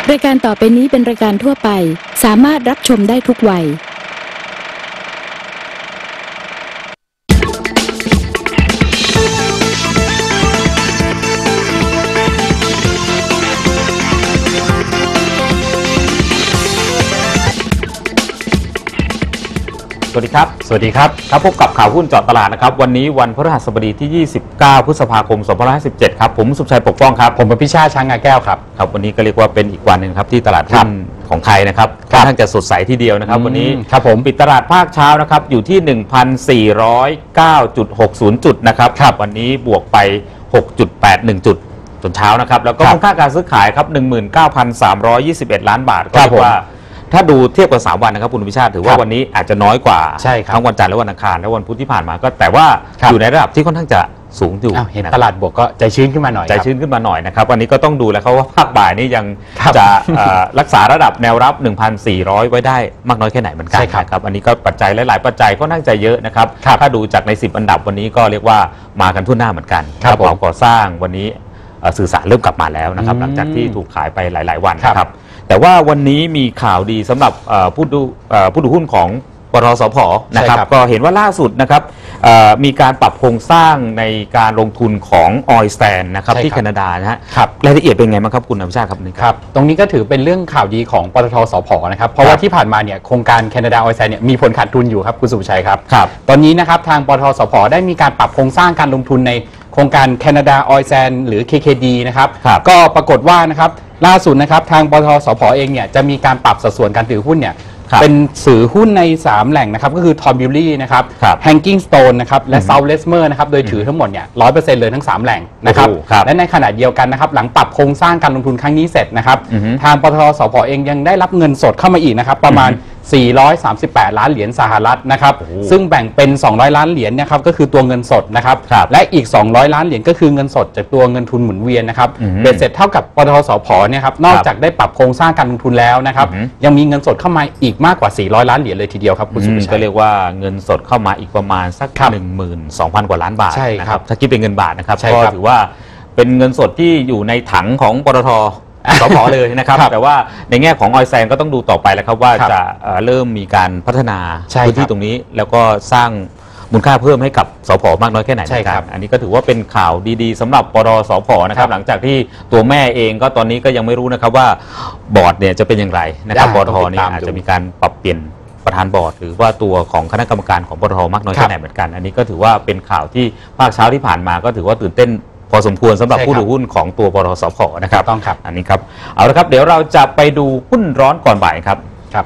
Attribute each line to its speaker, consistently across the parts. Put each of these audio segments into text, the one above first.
Speaker 1: รายการต่อไปนี้เป็นรายการทั่วไปสามารถรับชมได้ทุกวัย
Speaker 2: สวัสดีครับพบกับข่าวหุ้นเจาะตลาดนะครับวันนี้วันพฤหัสบดีที่ 29 พฤษภาคม 2557 ครับผมสุภชัยปกป้องครับ
Speaker 3: ผมพิชาช้างงาแก้วครับ
Speaker 2: วันนี้ก็เรียกว่าเป็นอีกวันนึงครับที่ตลาดหุ้นของไทยนะครับค่อนข้างจะสดใสทีเดียวนะครับวันนี้
Speaker 3: ครับผม
Speaker 2: ปิดตลาดภาคเช้านะครับอยู่ที่ 1,409.60 จุดนะครับวันนี้บวกไป 6.81 จุดจนเช้านะครับแล้วก็มูลค่าการซื้อขายครับ 19,321 ล้านบาทก็เรียกว่าถ้าดูเทียบกับ3วันนะครับคุณวิชาติถือว่าวันนี้อาจจะน้อยกว่าทั้งวันจันทร์และวันอังคารและวันพุธที่ผ่านมาก็แต่ว่าอยู่ในระดับที่ค่อนข้างจะสูงอยู่
Speaker 3: เห็นตลาดบวกก็ใจชื้นขึ้นมาหน่อย
Speaker 2: นะครับวันนี้ก็ต้องดูแล้วครับว่าภาคบ่ายนี้ยังจะรักษาระดับแนวรับ 1,400 ไว้ได้มากน้อยแค่ไหนเหมือนกันครับอันนี้ก็ปัจจัยหลายๆปัจจัยก็น่าจะเยอะนะครับถ้าดูจากใน10อันดับวันนี้ก็เรียกว่ามากันทั่วหน้าเหมือนกันกระเป๋าก่อสร้างวันนี้สื่อสารเริ่มกลับมาแล้วนะครับหลังจากที่ถูกขายไปหลายๆวันนะครับแต่ว่าวันนี้มีข่าวดีสำหรับผู้ดูหุ้นของปตท.สผ.นะครับก็เห็นว่าล่าสุดนะครับมีการปรับโครงสร้างในการลงทุนของออยล์สแตนนะครับที่แคนาดานะฮะรายละเอียดเป็นไงบ้างครับคุณอภิชาติครับนี่
Speaker 3: ครับตรงนี้ก็ถือเป็นเรื่องข่าวดีของปตท.สผ.นะครับเพราะว่าที่ผ่านมาเนี่ยโครงการแคนาดาออยล์สแตนเนี่ยมีผลขาดทุนอยู่ครับคุณสุภชัยครับตอนนี้นะครับทางปตท.สผ.ได้มีการปรับโครงสร้างการลงทุนในโครงการแคนาดาออยล์แซนหรือ KKD นะครับก็ปรากฏว่านะครับล่าสุดนะครับทางปตท.สผ.เองเนี่ยจะมีการปรับสัดส่วนการถือหุ้นเนี่ยเป็นถือหุ้นใน3แหล่งนะครับก็คือทอมบิลลี่นะครับแฮงกิ้งสโตนนะครับและเซาท์เลสเมอร์นะครับโดยถือทั้งหมดเนี่ย 100% เลยทั้ง3แหล่งนะครับและในขณะเดียวกันนะครับหลังปรับโครงสร้างการลงทุนครั้งนี้เสร็จนะครับทางปตท.สผ.เองยังได้รับเงินสดเข้ามาอีกนะครับประมาณ438 ล้านเหรียญสหรัฐนะครับซึ่งแบ่งเป็น200ล้านเหรียญนะครับก็คือตัวเงินสดนะครับและอีก200ล้านเหรียญก็คือเงินสดจากตัวเงินทุนหมุนเวียนนะครับเบ็ดเสร็จเท่ากับปตท.สผ.เนี่ยครับนอกจากได้ปรับโครงสร้างการลงทุนแล้วนะครับยังมีเงินสดเข้ามาอีกมากกว่า400ล้านเหรียญเลยทีเดียวครับคุณสุภชัย
Speaker 2: ก็เรียกว่าเงินสดเข้ามาอีกประมาณสัก 12,000 กว่าล้านบาทนะครับถ้าคิดเป็นเงินบาทนะครับก็ถือว่าเป็นเงินสดที่อยู่ในถังของปตท.สผ.เลยนะครับแต่ว่าในแง่ของออยล์แซนก็ต้องดูต่อไปแล้วครับว่าจะเริ่มมีการพัฒนาพื้นที่ตรงนี้แล้วก็สร้างมูลค่าเพิ่มให้กับสผ.มากน้อยแค่ไหนนะครับอันนี้ก็ถือว่าเป็นข่าวดีๆสำหรับปตท.สผ.นะครับหลังจากที่ตัวแม่เองก็ตอนนี้ก็ยังไม่รู้นะครับว่าบอร์ดเนี่ยจะเป็นอย่างไรนะครับปตท.นี่อาจจะมีการปรับเปลี่ยนประธานบอร์ดหรือว่าตัวของคณะกรรมการของปตท.มากน้อยแค่ไหนเหมือนกันอันนี้ก็ถือว่าเป็นข่าวที่ภาคเช้าที่ผ่านมาก็ถือว่าตื่นเต้นพอสมควรสำหรับผู้ถือหุ้นของตัวปตท.สผ.นะครับ
Speaker 3: ต้องครับ
Speaker 2: อันนี้ครับเอาละครับเดี๋ยวเราจะไปดูหุ้นร้อนก่อนบ่ายครับ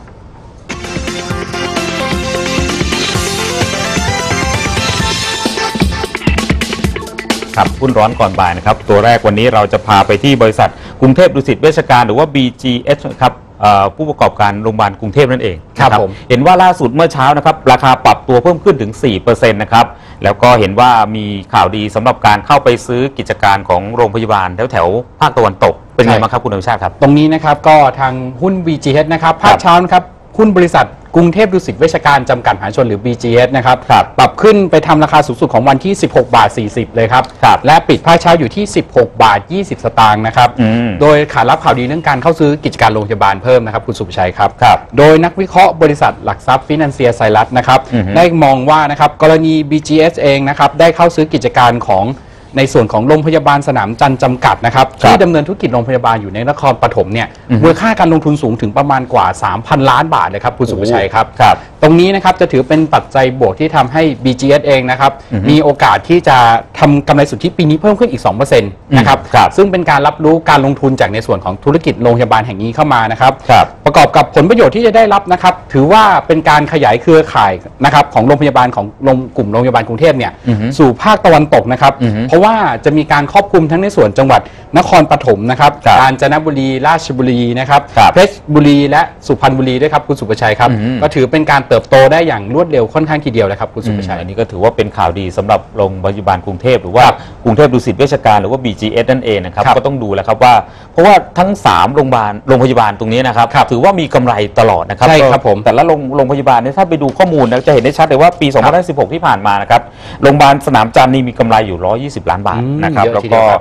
Speaker 2: ครับหุ้นร้อนก่อนบ่ายนะครับตัวแรกวันนี้เราจะพาไปที่บริษัทกรุงเทพดุสิตเวชการหรือว่า BGH ครับผู้ประกอบการโรงพยาบาลกรุงเทพนั่นเองครับเห็นว่าล่าสุดเมื่อเช้านะครับราคาปรับตัวเพิ่มขึ้นถึง 4% นะครับแล้วก็เห็นว่ามีข่าวดีสำหรับการเข้าไปซื้อกิจการของโรงพยาบาลแถวภาคตะวันตกเป็นไงบ้างครับคุณอภิชาติครับ
Speaker 3: ตรงนี้นะครับก็ทางหุ้น BGH นะครับภาคเช้านะครับหุ้นบริษัทกรุงเทพดุสิตเวชการจำกัดมหาชนหรือ BGH นะครับปรับขึ้นไปทำราคาสูงสุดของวันที่16 บาท 40เลยครับและปิดภาคเช้าอยู่ที่16 บาท 20 สตางค์นะครับโดยขารับข่าวดีเรื่องการเข้าซื้อกิจการโรงพยาบาลเพิ่มนะครับคุณสุภชัยครับโดยนักวิเคราะห์บริษัทหลักทรัพย์ฟินันเซียไซรัสนะครับได้มองว่านะครับกรณี BGH เองนะครับได้เข้าซื้อกิจการของในส่วนของโรงพยาบาลสนามจันทร์จำกัดนะครับที่ดำเนินธุรกิจโรงพยาบาลอยู่ในนครปฐมเนี่ยมูลค่าการลงทุนสูงถึงประมาณกว่า 3,000 ล้านบาทเลยครับคุณสุภชัยครับตรงนี้นะครับจะถือเป็นปัจจัยบวกที่ทำให้ BGH เองนะครับมีโอกาสที่จะทำกำไรสุทธิปีนี้เพิ่มขึ้นอีก 2% นะครับซึ่งเป็นการรับรู้การลงทุนจากในส่วนของธุรกิจโรงพยาบาลแห่งนี้เข้ามานะครับประกอบกับผลประโยชน์ที่จะได้รับนะครับถือว่าเป็นการขยายเครือข่ายนะครับของโรงพยาบาลของกลุ่มโรงพยาบาลกรุงเทพเนี่ยสู่ภาคตะวันตกนะครับเพราะว่าจะมีการครอบคลุมทั้งในส่วนจังหวัดนครปฐมนะครับกาญจนบุรีราชบุรีนะครับเพชรบุรีและสุพรรณบุรีด้วยครับคุณสุภชัยครับก็ถือเป็นการเติบโตได้อย่างรวดเร็วค่อนข้างทีเดียวเลยครับคุณสุภชัย
Speaker 2: อันนี้ก็ถือว่าเป็นข่าวดีสำหรับโรงพยาบาลกรุงเทพหรือว่ากรุงเทพดุสิตเวชการหรือว่า BGH นั่นเองนะครับก็ต้องดูแล้วครับว่าเพราะว่าทั้ง3โรงพยาบาลตรงนี้นะครับถือว่ามีกำไรตลอดนะครับ
Speaker 3: ใช่ครับผม
Speaker 2: แต่ละโรงพยาบาลเนี่ยถ้าไปดูข้อมูลจะเห็นได้ชัดเลยว่าปี2016ที่ผ่านมานะครับโรงพยาบาลสนามจันทร์นี่มีกำไรอยู่120 ล้านบาทนะครับแล้วก็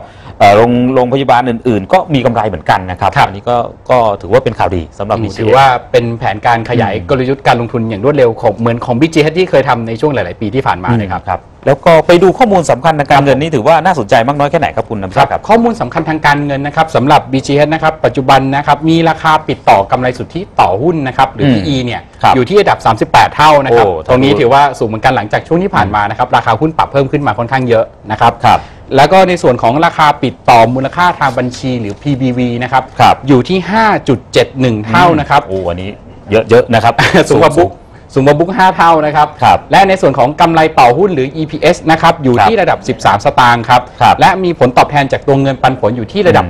Speaker 2: โรงพยาบาลอื่นๆ ก็มีกำไรเหมือนกันนะครับอันนี้ก็ถือว่าเป็นข่าวดีสำหรับ BGH
Speaker 3: ถือว่าเป็นแผนการขยายกลยุทธ์การลงทุนอย่างรวดเร็วของเหมือนของ BGH ที่เคยทำในช่วงหลายๆปีที่ผ่านมาเลยครับ
Speaker 2: แล้วก็ไปดูข้อมูลสำคัญทางการเงินนี่ถือว่าน่าสนใจมากน้อยแค่ไหนครับคุณนำชัยครับ
Speaker 3: ข้อมูลสำคัญทางการเงินนะครับสำหรับ BGH นะครับปัจจุบันนะครับมีราคาปิดต่อกำไรสุทธิต่อหุ้นนะครับหรือ PE เนี่ยอยู่ที่ระดับ38เท่านะครับตรงนี้ถือว่าสูงเหมือนกันหลังจากช่วงที่ผ่านมานะครับราคาหุ้นปรับเพิ่มขึ้นมาค่อนข้างเยอะนะครับแล้วก็ในส่วนของราคาปิดต่อมูลค่าทางบัญชีหรือ PBV นะครับอยู่ที่ 5.71 เท่านะครับ
Speaker 2: โอ้อันนี้เยอะนะครับ
Speaker 3: สูงกว่าบุ๊ก5 เท่านะครับและในส่วนของกำไรต่อหุ้นหรือ EPS นะครับอยู่ที่ระดับ13 สตางค์ครับและมีผลตอบแทนจากตัวเงินปันผลอยู่ที่ระดับ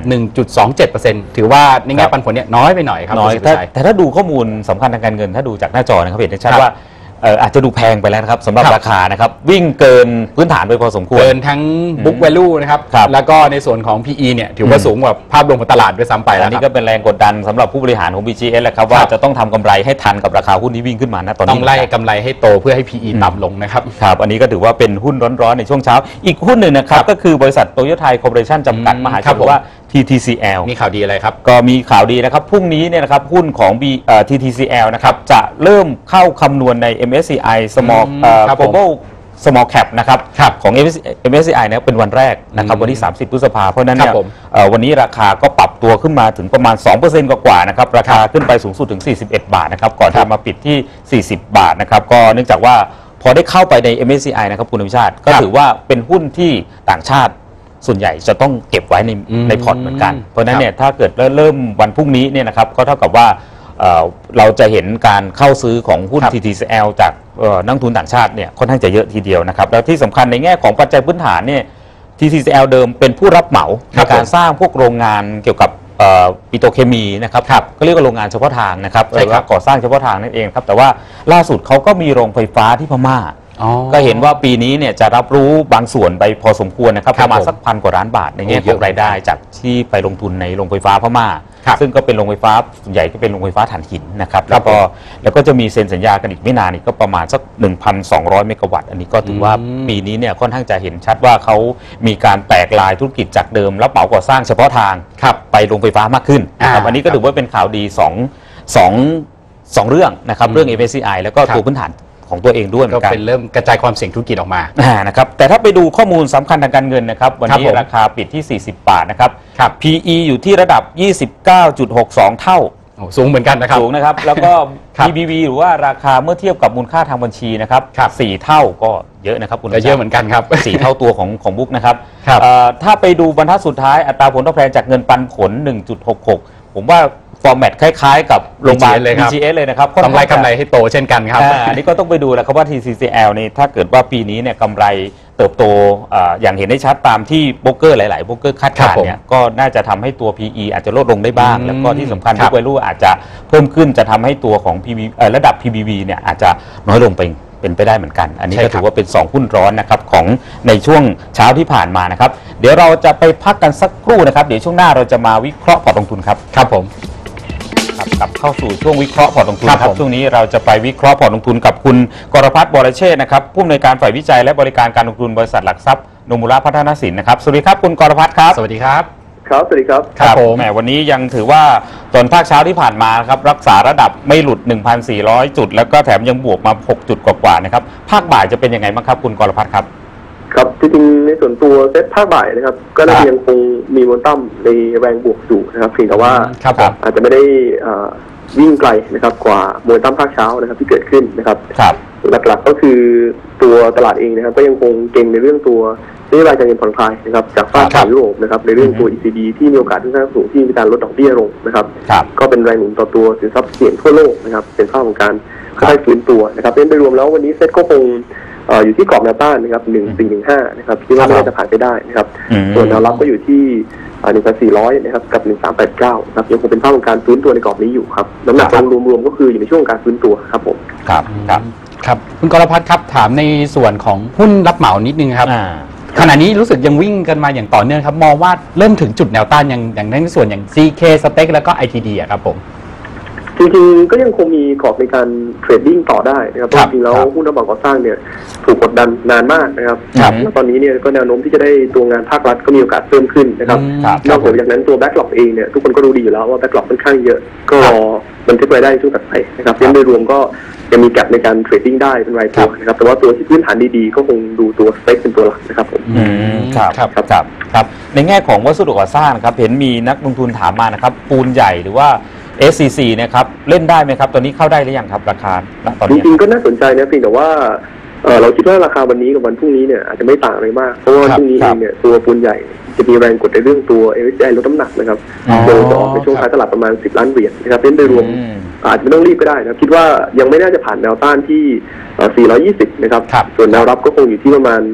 Speaker 3: 1.27% ถือว่าในแง่ปันผลเนี่ยน้อยไปหน่อยครับ
Speaker 2: น้อยแต่ถ้าดูข้อมูลสำคัญทางการเงินถ้าดูจากหน้าจอนะครับเห็นได้ชัดว่าอาจจะดูแพงไปแล้วนะครับสำหรับราคานะครับวิ่งเกินพื้นฐานไปพอสมควร
Speaker 3: เกินทั้ง book value นะครับแล้วก็ในส่วนของ PE เนี่ยถือว่าสูงกว่าภาพรวมของตลาดด้วยซ้ำไปแล้ว
Speaker 2: นี่ก็เป็นแรงกดดันสำหรับผู้บริหารของ BGH แหละครับว่าจะต้องทำกำไรให้ทันกับราคาหุ้นที่วิ่งขึ้นมานะตอนนี้
Speaker 3: ต้องไล่กำไรให้โตเพื่อให้ PE ต่ำลงนะครับ
Speaker 2: ครับอันนี้ก็ถือว่าเป็นหุ้นร้อนๆในช่วงเช้าอีกหุ้นหนึ่งนะครับก็คือบริษัทโตโยต้าคอร์ปอเรชั่นจำกัดมหาชนหรือว่า TTCL
Speaker 3: มีข่าวดีอะไรครับ
Speaker 2: ก็มีข่าวดีนะครับพรุ่งนี้เนี่ยนะครับหุ้นของ TTCL นะครับจะเริ่มเข้าคำนวณใน MSCI Small Global Small Cap นะครับของ MSCI เนี่ยเป็นวันแรกนะครับวันที่30 พฤษภาคมเพราะนั้นเนี่ยวันนี้ราคาก็ปรับตัวขึ้นมาถึงประมาณ 2% กว่าๆนะครับราคาขึ้นไปสูงสุดถึง41 บาทนะครับก่อนจะมาปิดที่40 บาทนะครับก็เนื่องจากว่าพอได้เข้าไปใน MSCI นะครับคุณอภิชาติก็ถือว่าเป็นหุ้นที่ต่างชาติส่วนใหญ่จะต้องเก็บไว้ในพอร์ตเหมือนกันเพราะนั้นเนี่ยถ้าเกิดเริ่มวันพรุ่งนี้เนี่ยนะครับก็เท่ากับว่าเราจะเห็นการเข้าซื้อของหุ้น TTCL จากนักทุนต่างชาติเนี่ยค่อนข้างจะเยอะทีเดียวนะครับแล้วที่สำคัญในแง่ของปัจจัยพื้นฐานเนี่ย TTCL เดิมเป็นผู้รับเหมาในการสร้างพวกโรงงานเกี่ยวกับปิโตรเคมีนะครับก็เรียกว่าโรงงานเฉพาะทางนะครับหรือว่าก่อสร้างเฉพาะทางนั่นเองครับแต่ว่าล่าสุดเขาก็มีโรงไฟฟ้าที่พม่าก็เห็นว่าปีนี้เนี่ยจะรับรู้บางส่วนไปพอสมควรนะครับประมาณสัก1,000 กว่าล้านบาทในแง่ของรายได้จากที่ไปลงทุนในโรงไฟฟ้าพม่าซึ่งก็เป็นโรงไฟฟ้าส่วนใหญ่ก็เป็นโรงไฟฟ้าถ่านหินนะครับแล้วก็จะมีเซ็นสัญญากันอีกไม่นานอีกก็ประมาณสัก 1,200 เมกะวัตต์อันนี้ก็ถือว่าปีนี้เนี่ยค่อนข้างจะเห็นชัดว่าเขามีการแตกลายธุรกิจจากเดิมรับเหมาก่อสร้างเฉพาะทางไปโรงไฟฟ้ามากขึ้นนะครับอันนี้ก็ถือว่าเป็นข่าวดี2เรื่องนะครับเรื่อง MSCI แล้วก็ตัวพื้นฐานของตัวเองด้วย
Speaker 3: ก็เป็นเริ่มกระจายความเสี่ยงธุรกิจออกมา
Speaker 2: นะครับแต่ถ้าไปดูข้อมูลสำคัญทางการเงินนะครับวันนี้ราคาปิดที่40 บาทนะครับ PE อยู่ที่ระดับ 29.62 เท่า
Speaker 3: สูงเหมือนกันนะครับ
Speaker 2: สูงนะครับแล้วก็ PBV หรือว่าราคาเมื่อเทียบกับมูลค่าทางบัญชีนะครับ4 เท่าก็เยอะนะครับ
Speaker 3: คุณเยอะเหมือนกันครับ
Speaker 2: 4 เท่าตัวของบุ๊กนะครับถ้าไปดูบรรทัดสุดท้ายอัตราผลตอบแทนจากเงินปันผล 1.66 ผมว่าฟอร์แมตคล้ายๆกับโรงพยาบาล BGS เลยนะครับ
Speaker 3: ต้องไล่กำไรให้โตเช่นกันครับ
Speaker 2: อันนี้ก็ต้องไปดูแล้วครับว่า TTCL นี่ถ้าเกิดว่าปีนี้เนี่ยกำไรเติบโตอย่างเห็นได้ชัดตามที่โบรกเกอร์หลายๆโบรกเกอร์คาดการณ์เนี่ยก็น่าจะทำให้ตัว PE อาจจะลดลงได้บ้างแล้วก็ที่สำคัญบุ๊กแวลูอาจจะเพิ่มขึ้นจะทำให้ตัวของระดับ PBV เนี่ยอาจจะน้อยลงเป็นไปได้เหมือนกันอันนี้ก็ถือว่าเป็น2หุ้นร้อนนะครับของในช่วงเช้าที่ผ่านมานะครับเดี๋ยวเราจะไปพักกันสักครู่นะครับเดี๋ยวช่วงหน้าเราจะมาวิเคราะห์พอร์ตลงทุนครับ
Speaker 3: ครับผม
Speaker 2: กลับเข้าสู่ช่วงวิเคราะห์พอร์ตลงทุนครับช่วงนี้เราจะไปวิเคราะห์พอร์ตลงทุนกับคุณกรพัฒน์ บรเชษฐ์นะครับผู้อำนวยการฝ่ายวิจัยและบริการการลงทุนบริษัทหลักทรัพย์โนมุระพัฒนสินนะครับสวัสดีครับคุณกรพัฒน์ครับ
Speaker 3: สวัสดีครับ
Speaker 4: ครับสวัสดีครับ
Speaker 2: ครับผมวันนี้ยังถือว่าตอนภาคเช้าที่ผ่านมาครับรักษาระดับไม่หลุด 1,400 จุดแล้วก็แถมยังบวกมา6 จุดกว่าๆนะครับภาคบ่ายจะเป็นยังไงบ้างครับคุณกรพัฒน์ครับ
Speaker 4: ครับจริงๆในส่วนตัวเซ็ตภาคบ่ายนะครับก็ยังคงมีโมเมนตัมในแรงบวกอยู่นะครับเพียงแต่ว่าอาจจะไม่ได้วิ่งไกลนะครับกว่าโมเมนตัมภาคเช้านะครับที่เกิดขึ้นนะครับหลักๆก็คือตัวตลาดเองนะครับก็ยังคงเก่งในเรื่องตัวนโยบายการเงินผ่อนคลายนะครับจากฝั่งของยุโรปนะครับในเรื่องตัว ECB ที่มีโอกาสที่ค่อนข้างสูงที่มีการลดดอกเบี้ยลงนะครับก็เป็นแรงหนุนต่อตัวสินทรัพย์เสี่ยงทั่วโลกนะครับเป็นภาพของการค่อยๆฟื้นตัวนะครับเป็นโดยรวมแล้ววันนี้เซ็ตก็คงอยู่ที่กรอบแนวต้านนะครับ1415นะครับคิดว่าไม่น่าจะผ่านไปได้นะครับส่วนแนวรับก็อยู่ที่1,400 นะครับกับ1,389นะครับยังคงเป็นภาพของการฟื้นตัวในกรอบนี้อยู่ครับน้ำหนักรวมๆก็คืออยู่ในช่วงการฟื้นตัวครับผม
Speaker 3: ครับคุณกรพัฒน์ครับถามในส่วนของหุ้นรับเหมานิดนึงครับขณะนี้รู้สึกยังวิ่งกันมาอย่างต่อเนื่องครับมองว่าเริ่มถึงจุดแนวต้านอย่างในส่วนอย่าง CK Steck แล้วก็ ITD อ่ะครับผม
Speaker 4: จริงๆก็ยังคงมีกรอบในการเทรดดิ้งต่อได้นะครับเพราะจริงๆแล้วหุ้นระหว่างก่อสร้างเนี่ยถูกกดดันนานมากนะครับแล้วตอนนี้เนี่ยก็แนวโน้มที่จะได้ตัวงานภาครัฐก็มีโอกาสเพิ่มขึ้นนะครับนอกจากนั้นตัวแบ็กหลอกเองเนี่ยทุกคนก็รู้ดีอยู่แล้วว่าแบ็กหลอกค่อนข้างเยอะก็รอบันทึกรายได้ช่วงถัดไปนะครับโดยรวมก็ยังมีแกลบในการเทรดดิ้งได้เป็นรายตัวนะครับแต่ว่าตัวที่พื้นฐานดีๆก็คงดูตัวสเปคเป็นตัวหลักนะครับผม
Speaker 2: ครับในแง่ของวัสดุก่อสร้างครับเห็นมีนักลงทุนถามมานะครับปูนใหญ่หรือว่า SCC นะครับเล่นได้ไหมครับตอนนี้เข้าได้หรือยังครับราคาตอนนี้
Speaker 4: จริงๆก็น่าสนใจนะเพียงแต่ว่าเราคิดว่าราคาวันนี้กับวันพรุ่งนี้เนี่ยอาจจะไม่ต่างอะไรมากเพราะว่าพรุ่งนี้เองเนี่ยตัวปูนใหญ่จะมีแรงกดในเรื่องตัว MSCI ลดน้ำหนักนะครับโดยจะออกในช่วงท้ายตลาดประมาณ10 ล้านเหรียญนะครับโดยรวมอาจจะไม่ต้องรีบก็ได้นะคิดว่ายังไม่น่าจะผ่านแนวต้านที่420นะครับส่วนแนวรับก็คงอยู่ที่ประมาณ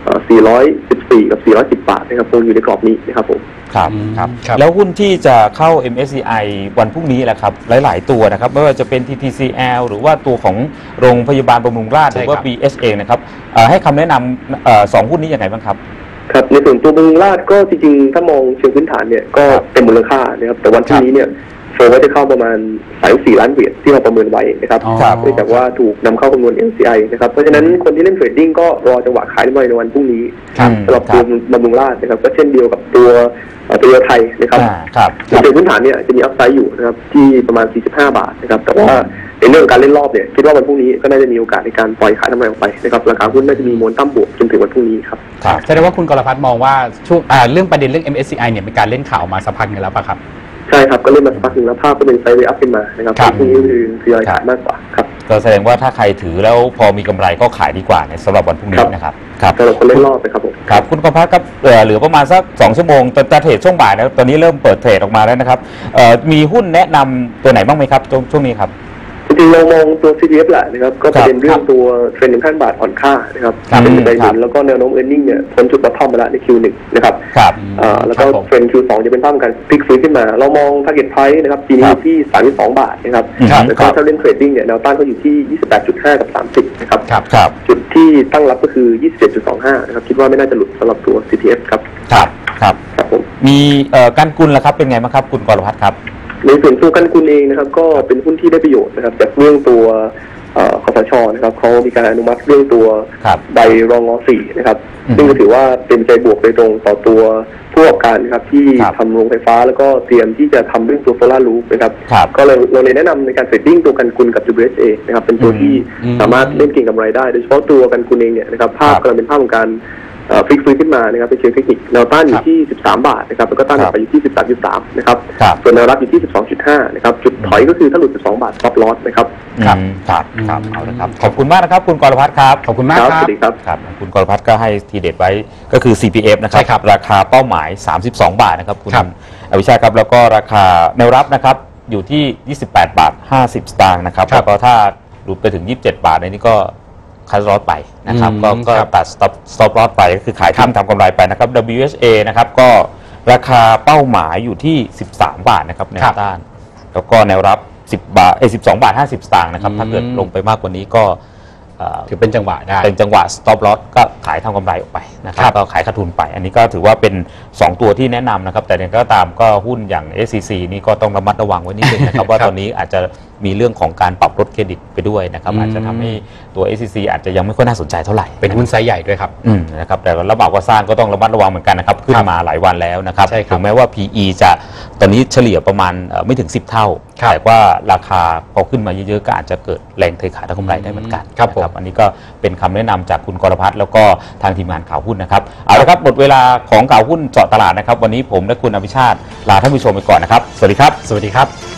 Speaker 4: 414กับ410 บาทนะครับคงอยู่ในกรอบนี้นะครับผม
Speaker 2: ครับแล้วหุ้นที่จะเข้า MSCI วันพรุ่งนี้แหละครับหลายๆตัวนะครับไม่ว่าจะเป็น TTCL หรือว่าตัวของโรงพยาบาลบำรุงราษฎร์หรือว่า BHA นะครับให้คำแนะนำ2หุ้นนี้ยังไงบ้างครับ
Speaker 4: ครับในส่วนตัวบำรุงราษฎร์ก็จริงๆถ้ามองเชิงพื้นฐานเนี่ยก็เป็นมูลค่านะครับแต่วันพรุ่งนี้เนี่ยโฟว่าจะเข้าประมาณ34 ล้านเหรียญที่เราประเมินไว้นะครับเนื่องจากว่าถูกนำเข้าคำนวณ MSCI นะครับเพราะฉะนั้นคนที่เล่นเทรดดิ้งก็รอจังหวะขายในวันพรุ่งนี้สำหรับตัวบำรุงราษฎร์นะครับก็เช่นเดียวกับตัวไทยนะครับในเชิงพื้นฐานเนี่ยจะมีอัพไซด์อยู่นะครับที่ประมาณ45 บาทนะครับแต่ว่าในเรื่องการเล่นรอบเนี่ยคิดว่าวันพรุ่งนี้ก็น่าจะมีโอกาสในการปล่อยขายทำไรออกไปนะครับราคาหุ้นน่าจะมีมวลตั้มบวกจนถึงวันพรุ่งนี้ครับ
Speaker 3: แสดงว่าคุณกรพัฒน์มองว่าช่วงเรื่องประเด็นเรื่อง MSCI เนี่ยเป็นการเล่นข่าวมาสักพักนึงแล้วป่ะครับ
Speaker 4: ใช่ครับก็เล่นมาสักพักนึงแล้วภาพก็เป็นไซด์เวย์อัพขึ้นมานะครับพรุ่งนี้คือรายขายมากกว่าครับ
Speaker 2: ก็แสดงว่าถ้าใครถือแล้วพอมีกำไรก็ขายดีกว่าในสำหรับวันพรุ่งนี้นะครับ
Speaker 4: สำหรับคนเล่นรอบนะครับผม
Speaker 2: ครับคุณกรพัฒน์ครับเหลือประมาณสัก2 ชั่วโมงจะเทรดช่วงบ่ายแล้วตอนนี้เริ่มเปิดเทรดออกมาแล้วนะครับมีหุ้นแนะนำตัวไหนบ้างไหมครับช่วงนี้ครับ
Speaker 4: จริงๆเรามองตัว CPF แหละนะครับก็เป็นเรื่องตัวเทรนด์1,000 บาทอ่อนค่านะครับเป็นไปได้แล้วก็แนวโน้ม earning เนี่ยพ้นจุดบอททอมมาแล้วใน Q1 นะครับแล้วก็เทรนด์ Q2 จะเป็นภาพการพลิกฟื้นขึ้นมาเรามอง target price นะครับปีนี้ที่32 บาทนะครับแล้วก็ถ้าเล่นเทรดดิ้งเนี่ยแนวต้านก็อยู่ที่ 28.5 กับ 30นะครับจุดที่ตั้งรับก็คือ 27.25 นะครับคิดว่าไม่น่าจะหลุดสำหรับตัว CPF ครับ
Speaker 2: ครับผมมีการกุลล่ะครับเป็นไงบ้างครับคุณกรพัฒน์ครับ
Speaker 4: ในส่วนตัวกันกุลเองนะครับก็เป็นหุ้นที่ได้ประโยชน์นะครับจากเรื่องตัวคสช.นะครับเขามีการอนุมัติเรื่องตัวใบรอง4นะครับซึ่งก็ถือว่าเป็นใจบวกโดยตรงต่อตัวผู้ประกอบการนะครับที่ทำโรงไฟฟ้าแล้วก็เตรียมที่จะทำเรื่องตัวโซลาร์รูฟนะครับก็เลยเราเลยแนะนำในการเทรดดิ้งตัวกันกุลกับ WHA นะครับเป็นตัวที่สามารถเล่นเก็งกำไรได้โดยเฉพาะตัวกันกุลเองเนี่ยนะครับภาพกำลังเป็นภาพของการพลิกฟื้นขึ้นมานะครับเป็นเชิงเทคนิคแนวต้านอยู่ที่13 บาทนะครับแล้วก็ต้านไปอยู่ที่ 13.3 นะครับส่วนแนวรับอยู่ที่ 12.5 นะครับจุดถอยก็คือถ้าหลุด 12 บาท stop loss นะครับ
Speaker 2: ครับเอาละครับขอบคุณมากนะครับคุณกรพัฒน์ครับ
Speaker 3: ขอบคุณมากครับ
Speaker 4: สวัสดีครับ
Speaker 2: คุณกรพัฒน์ก็ให้ทีเด็ดไว้ก็คือ CPF นะครับราคาเป้าหมาย32 บาทนะครับคุณอภิชาติครับแล้วก็ราคาแนวรับนะครับอยู่ที่28 บาท 50 สตางค์นะครับแล้วก็ถ้าหลุดไปถึง27 บาทในนี้ก็คัดลอสไปนะครับก็ตัด stop loss ไปก็คือขายทิ้งทำกำไรไปนะครับ WHA นะครับก็ราคาเป้าหมายอยู่ที่13 บาทนะครับแนวต้านแล้วก็แนวรับ12 บาท 50 สตางค์นะครับถ้าเกิดลงไปมากกว่านี้ก็
Speaker 3: ถือเป็นจังหวะได้
Speaker 2: เป็นจังหวะ stop loss ก็ขายทำกำไรออกไปนะครับก็ขายขาดทุนไปอันนี้ก็ถือว่าเป็น2ตัวที่แนะนำนะครับแต่เนี่ยก็ตามก็หุ้นอย่าง SCC นี่ก็ต้องระมัดระวังไว้นิดนึงนะครับว่าตอนนี้อาจจะมีเรื่องของการปรับลดเครดิตไปด้วยนะครับอาจจะทำให้ตัว SCC อาจจะยังไม่ค่อยน่าสนใจเท่าไหร่
Speaker 3: เป็นหุ้นไซส์ใหญ่ด้วยครับ
Speaker 2: นะครับแต่ระบาดก็สร้างก็ต้องระมัดระวังเหมือนกันนะครับขึ้นมาหลายวันแล้วนะครับถึงแม้ว่า PE จะตอนนี้เฉลี่ยประมาณไม่ถึง10 เท่าแต่ว่าราคาพอขึ้นมาเยอะๆก็อาจจะเกิดแรงเทขายทางกำไรได้เหมือนกันครับอันนี้ก็เป็นคำแนะนำจากคุณกรพัฒน์แล้วก็ทางทีมงานข่าวหุ้นนะครับเอาละครับหมดเวลาของข่าวหุ้นเจาะตลาดนะครับวันนี้ผมและคุณอภิชาติลาท่านผู้ชมไปก่อนนะครับสวัสดีครับ
Speaker 3: สวัสดีครับ